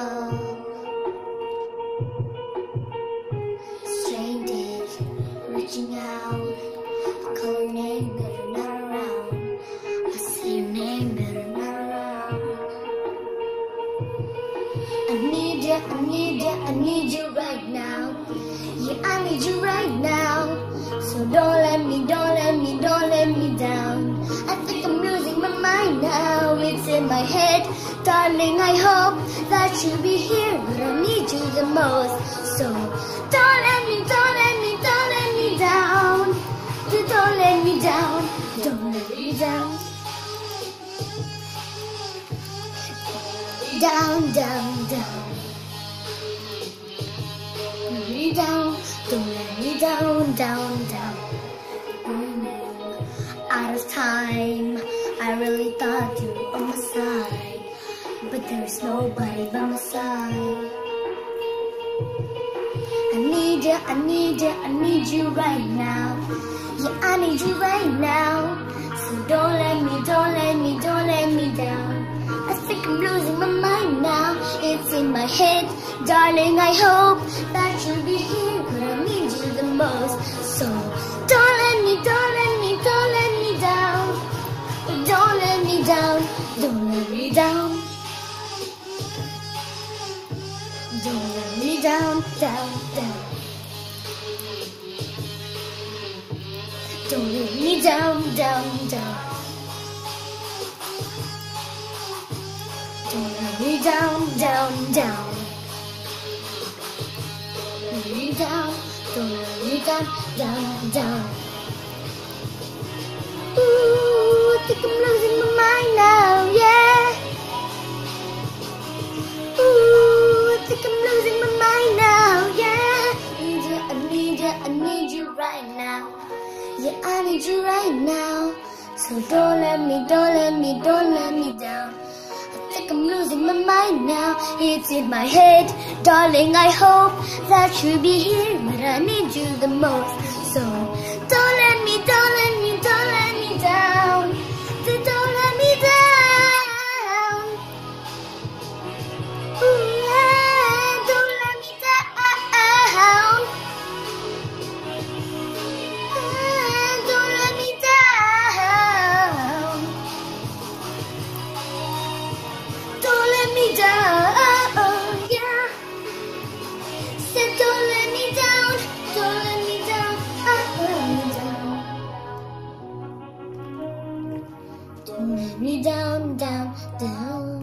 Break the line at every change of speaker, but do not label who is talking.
Stranded, reaching out. Call your name, but you're not around. I say your name, but you're not around. I need you, I need you, I need you right now. Yeah, I need you right now. So don't let me down. I think I'm losing my mind now. It's in my head, darling. I hope that you'll be here, but I need you the most. So don't let me down. Don't let me down. Don't let me down. Down. Let me down. Don't let me down. Out of time, I really thought you were on my side, but there's nobody by my side. I need you right now. Yeah, I need you right now. So don't let me down. I think I'm losing my mind now. It's in my head, darling. I hope that you'll be here, but I need you the most. So don't let me down. Don't let me down. Don't let me down. Don't let me down. Don't let me down. Don't let me down. Let me down. Don't let me down. Ooh, I think I'm losing my mind now, yeah. Ooh, I think I'm losing my mind now, yeah. I need you right now. Yeah, I need you right now. So don't let me down. I think I'm losing my mind now. It's in my head, darling. I hope that you'll be here, but I need you the most. So don't let me down. Don't let me down. Ooh, yeah, don't let me down. Don't let me down. Don't let me down. Yeah. Said don't let me down. Don't let me down. Don't let me down.